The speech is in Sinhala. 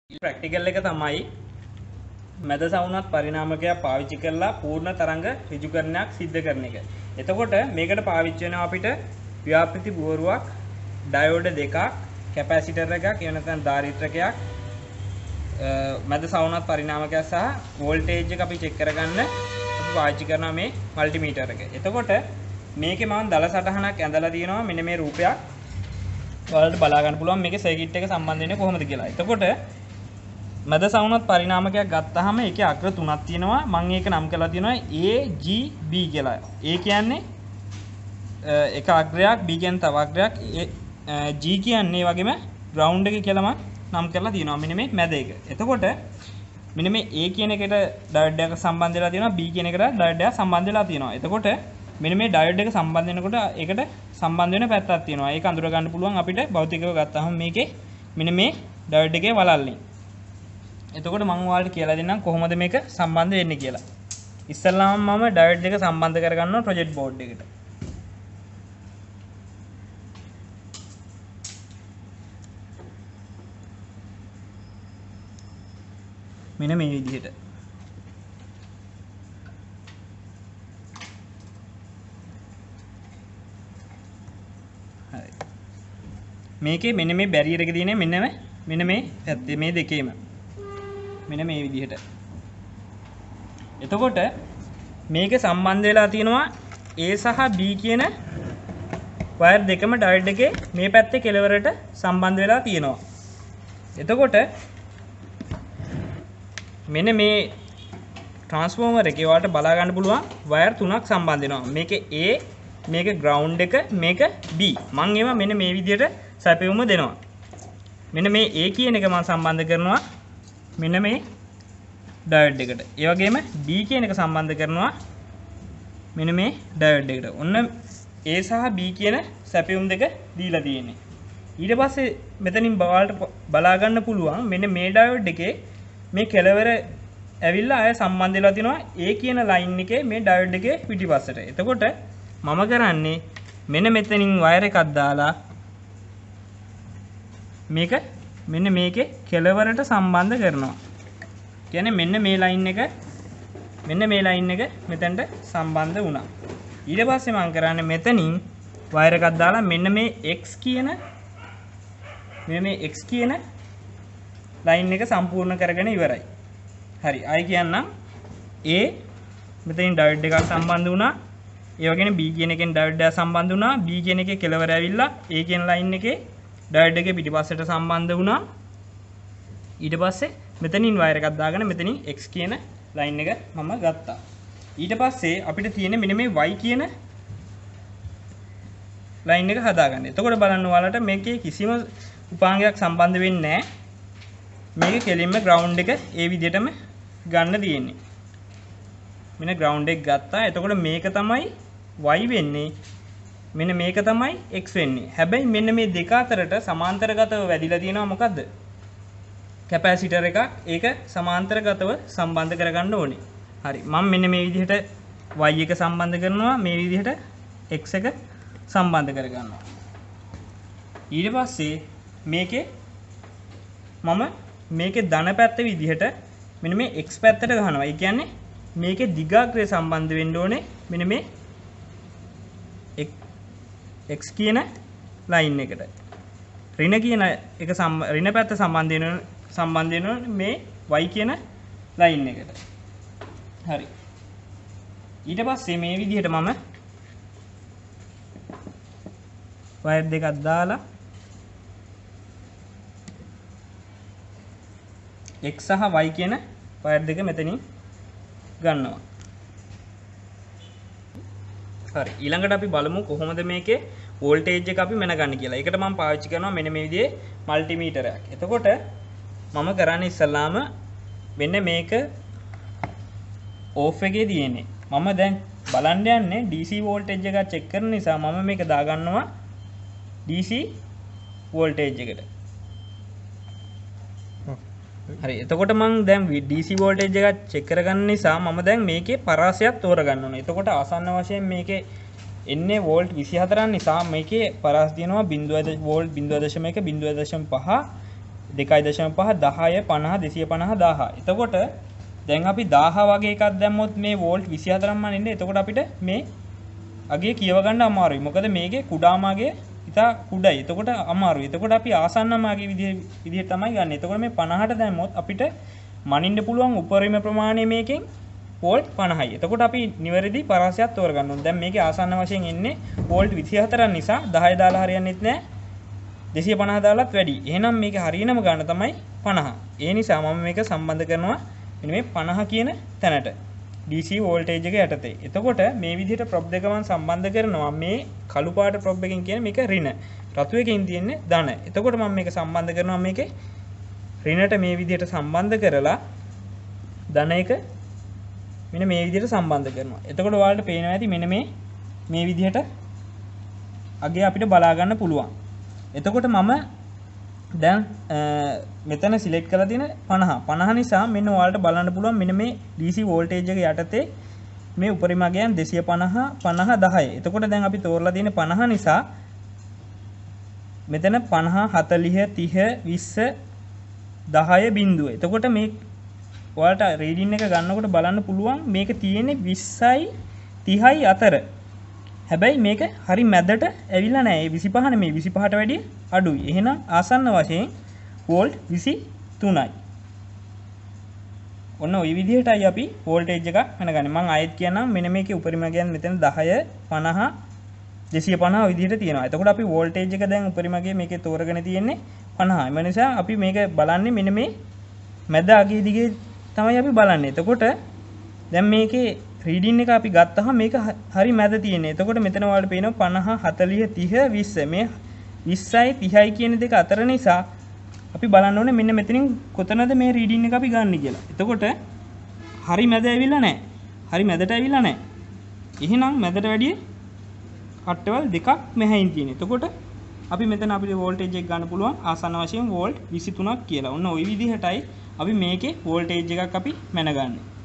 ප්‍රැක්ටිකල් එක තමයි මැද සවුනත් පරිණාමකයක් පාවිච්චි කරලා පූර්ණ තරංග ඍජුකරණයක් සිද්ධ කරන එක. එතකොට මේකට පාවිච්චි වෙනවා අපිට ව්‍යාපෘති බුවරුවක්, ඩයෝඩ් දෙකක්, කැපැසිටර් එකක්, එහෙම නැත්නම් ධාරිත්‍රකයක්, මැද සවුනත් පරිණාමකයක් සහ වෝල්ටේජ් එක අපි චෙක් කරගන්න අපි පාවිච්චි කරනවා මේ මල්ටිමීටර් එක. එතකොට මේකේ මම දල සටහනක් ඇඳලා තියෙනවා මෙන්න මේ රූපයක්. ඔයාලට බලා ගන්න පුළුවන් මේකේ සර්කිට් එක සම්බන්ධ වෙන්නේ කොහොමද කියලා. එතකොට මැද සවුනත් පරිණාමකයක් ගත්තාම ඒකේ අග්‍ර තුනක් තියෙනවා. මම ඒක නම් කරලා තියෙනවා A G B කියලා. A කියන්නේ එක අග්‍රයක්, B කියන්නේ තව අග්‍රයක්, G කියන්නේ වගේම ග්‍රවුන්ඩ් එක කියලා මම නම් කරලා තියෙනවා. මෙන්න මේ මැද එක. එතකොට මෙන්න මේ A කියන එකට ඩයෝඩ් එකක් සම්බන්ධ වෙලා තියෙනවා, B කියන එකට ඩයෝඩ් එකක් සම්බන්ධ වෙලා තියෙනවා. එතකොට මෙන්න මේ ඩයෝඩ් එක සම්බන්ධ වෙනකොට ඒකට සම්බන්ධ වෙන පැත්තක් තියෙනවා. ඒක අඳුර ගන්න පුළුවන් අපිට භෞතිකව ගත්තාම මේකේ මෙන්න මේ ඩයෝඩ් එකේ වලල්ලෙන්. එතකොට මම ඔයාලට කියලා දෙන්නම් කොහොමද මේක සම්බන්ධ වෙන්නේ කියලා. ඉස්සල්ලාම මම ඩයෝඩ් එක සම්බන්ධ කරගන්නවා ප්‍රොජෙක්ට් බෝඩ් එකට. මෙන්න මේ විදිහට. හරි. මේකේ මෙන්න මේ බැරියර් එක තියෙන්නේ මෙන්න මේ පැත්තේ මේ දෙකේම. මෙන්න මේ විදිහට. එතකොට මේක සම්බන්ධ වෙලා තියෙනවා A සහ B කියන වයර් දෙකම ඩයෝඩ් එකේ මේ පැත්තේ කෙළවරට සම්බන්ධ වෙලා තියෙනවා. එතකොට මෙන්න මේ ට්‍රාන්ස්ෆෝමර් එකේ ඔයාලට බලා ගන්න පුළුවන් වයර් තුනක් සම්බන්ධ වෙනවා. මේකේ A, මේක ග්‍රවුන්ඩ් එක, මේක B. මම ඒවා මෙන්න මේ විදිහට සැපයුම දෙනවා. මෙන්න මේ A කියන එක මම සම්බන්ධ කරනවා මෙන්න මේ ඩයෝඩ් එකට. ඒ වගේම B කියන එක සම්බන්ධ කරනවා මෙන්න මේ ඩයෝඩ් එකට. ඔන්න A සහ B කියන සැපයුම් දෙක දීලා තියෙන්නේ. ඊට පස්සේ මෙතනින් බලා ගන්න පුළුවන් මෙන්න මේ ඩයෝඩ් එකේ මේ කෙළවර ඇවිල්ලා ආය සම්බන්ධ වෙලා තිනවා A කියන ලයින් එකේ මේ ඩයෝඩ් එකේ පිටිපස්සට. එතකොට මම කරන්නේ මෙන්න මෙතනින් වයර් එකක් දාලා මේක මෙන්න මේකේ කෙළවරට සම්බන්ධ කරනවා. කියන්නේ මෙන්න මේ ලයින් එක මෙතනට සම්බන්ධ වුණා. ඊට පස්සේ මම කරන්නේ මෙතනින් වයර් එකක් දාලා මෙන්න මේ X කියන ලයින් එක සම්පූර්ණ කරගෙන ඉවරයි. හරි. ආයි කියන්නම් A මෙතනින් ඩයෝඩ් එකක් සම්බන්ධ වුණා. ඒ වගේම B කියන එකෙන් ඩයෝඩ් එකක් සම්බන්ධ වුණා. B කියන එකේ කෙළවර ඇවිල්ලා A කියන ලයින් එකේ ඩයෝඩ් එකේ පිටිපස්සට සම්බන්ධ වුණා. ඊට පස්සේ මෙතනින් වයර් එකක් දාගෙන මෙතනින් X කියන ලයින් එක මම ගත්තා. ඊට පස්සේ අපිට තියෙන්නේ මෙන්න මේ Y කියන ලයින් එක හදාගන්න. එතකොට බලන්න ඔයාලට මේකේ කිසිම උපාංගයක් සම්බන්ධ වෙන්නේ නැහැ. මේක කෙලින්ම ග්‍රවුන්ඩ් එක ඒ විදිහටම ගන්න තියෙන්නේ. මෙන්න ග්‍රවුන්ඩ් එක ගත්තා. එතකොට මේක තමයි Y වෙන්නේ. මෙන්න මේක තමයි X වෙන්නේ. හැබැයි මෙන්න මේ දෙක අතරට සමාන්තරගතව වැඩිලා තියෙනවා මොකද්ද? කැපැසිටර් එකක්. ඒක සමාන්තරගතව සම්බන්ධ කරගන්න ඕනේ. හරි. මම මෙන්න මේ විදිහට Y එක සම්බන්ධ කරනවා. මේ විදිහට X එක සම්බන්ධ කරගන්නවා. ඊට පස්සේ මේකේ ධන පැත්ත විදිහට මෙන්න මේ X පැත්තට ගහනවා. ඒ කියන්නේ මේකේ දිගාග්‍රය සම්බන්ධ වෙන්න ඕනේ මෙන්න මේ X කියන ලයින් එකට. ඍණ කියන එක ඍණ පැත්ත සම්බන්ධ වෙන මේ Y කියන ලයින් එකට. හරි. ඊට පස්සේ මේ විදිහට මම වයර් දෙකක් දාලා X සහ Y කියන වයර් දෙක මෙතනින් ගන්නවා. හරි. ඊළඟට අපි බලමු කොහොමද මේකේ වෝල්ටේජ් එක අපි මැනගන්න කියලා. ඒකට මම පාවිච්චි කරනවා මෙන්න මේ විදිහේ මල්ටිමීටරයක්. එතකොට මම කරන්නේ ඉස්සල්ලාම මෙන්න මේක ඕෆ් එකේ තියෙන්නේ. මම දැන් බලන්න යන්නේ DC වෝල්ටේජ් එක චෙක් කරන නිසා මම මේක දාගන්නවා DC වෝල්ටේජ් එකට. හරි. එතකොට මම දැන් DC වෝල්ටේජ් එක චෙක් කරගන්න නිසා මම දැන් මේකේ පරාසයක් තෝරගන්න ඕනේ. එතකොට ආසන්න වශයෙන් මේකේ එන්නේ වෝල්ට් 24 නිසා මේකේ පරාස තියෙනවා 0 වෝල්ට් 0.1 0.5 2.5 10 50 250 1000. එතකොට දැන් අපි 1000 වගේ එකක් දැම්මොත් මේ වෝල්ට් 24ක්ම අනින්නේ. එතකොට අපිට මේ අගේ කියව ගන්න අමාරුයි. මොකද මේකේ කුඩාම අගේ ඉතා කුඩයි. එතකොට අමාරුයි. එතකොට අපි ආසන්නම අගේ විදිහට තමයි ගන්න. එතකොට මේ 50ට දැම්මොත් අපිට මනින්න පුළුවන් උපරිම ප්‍රමාණය මේකෙන් වෝල්ට් 50යි. එතකොට අපි නිවැරදි පරාසයක් තෝරගන්න ඕනේ. දැන් මේකේ ආසන්න වශයෙන් එන්නේ වෝල්ට් 24ක් නිසා 10 දාලා හරියන්නේත් නැහැ. 250 දාලත් වැඩි. එහෙනම් මේකේ හරියනම ගන්න තමයි 50. ඒ නිසා මම මේක සම්බන්ධ කරනවා මෙන්න මේ 50 කියන තැනට. DC වෝල්ටේජ් එක යටතේ. එතකොට මේ විදිහට ප්‍රොබ් දෙක මම සම්බන්ධ කරනවා. මේ කළු පාට ප්‍රොබ් එකකින් කියන්නේ මේක ඍණ. රතු එකකින් තියෙන්නේ ධන. එතකොට මම මේක සම්බන්ධ කරනවා මේකේ ඍණට මේ විදිහට සම්බන්ධ කරලා ධන එක මෙන්න මේ විදිහට සම්බන්ධ කරනවා. එතකොට ඔයාලට පේනවා ඇති මෙන්න මේ විදිහට අගේ අපිට බලා ගන්න පුළුවන්. එතකොට මම දැන් මෙතන සිලෙක්ට් කරලා තියෙන 50 නිසා මෙන්න ඔයාලට බලන්න පුළුවන් මෙන්න මේ DC වෝල්ටේජ් එක යටතේ මේ උපරිම අගයන් 250 50 10. එතකොට දැන් අපි තෝරලා තියෙන 50 නිසා මෙතන 50 40 30 20 10 බිඳුව. එතකොට මේ ඔයාලට රීඩින් එක ගන්නකොට බලන්න පුළුවන් මේක තියෙන්නේ 20යි 30යි අතර. හැබැයි මේක හරි මැදට ඇවිල්ලා නැහැ. 25 නෙමෙයි 25ට වැඩිය අඩුයි. එහෙනම් ආසන්න වශයෙන් වෝල්ට් 23යි. ඔන්න ওই විදිහටයි අපි වෝල්ටේජ් එකක් හොයනගන්නේ. මම ආයෙත් කියන්නම් මෙන්න මේකේ උපරිම ගෑන් මෙතන 10 50 250 ඔය විදිහට තියෙනවා. එතකොට අපි වෝල්ටේජ් එක දැන් උපරිම ගියේ මේකේ තෝරගෙන තියෙන්නේ 50. ඒ නිසා අපි මේක බලන්නේ මෙන්න මේ මැද අගිය දිගේ තමයි අපි බලන්නේ. එතකොට දැන් මේකේ රීඩින් එක අපි ගත්තහම මේක හරි මැද තියෙන්නේ. එතකොට මෙතන ඔයාලට පේනවා 50 40 30 20 මේ 20යි 30යි කියන දෙක අතර නිසා අපි බලන්න ඕනේ මෙන්න මෙතනින් කොතනද මේ රීඩින් එක අපි ගන්න කියලා. එතකොට හරි මැද ඇවිල්ලා නැහැ. හරි මැදට ඇවිල්ලා නැහැ. එහෙනම් මැදට වැඩිය කට්ටවල් දෙකක් මෙහෙයින් තියෙනවා. එතකොට අපි මෙතන අපිට වෝල්ටේජ් එක ගන්න පුළුවන් ආසන්න වශයෙන් වෝල්ට් 23ක් කියලා. ඔන්න ওই විදිහටයි අපි මේකේ වෝල්ටේජ් එකක් අපි මැනගන්නේ.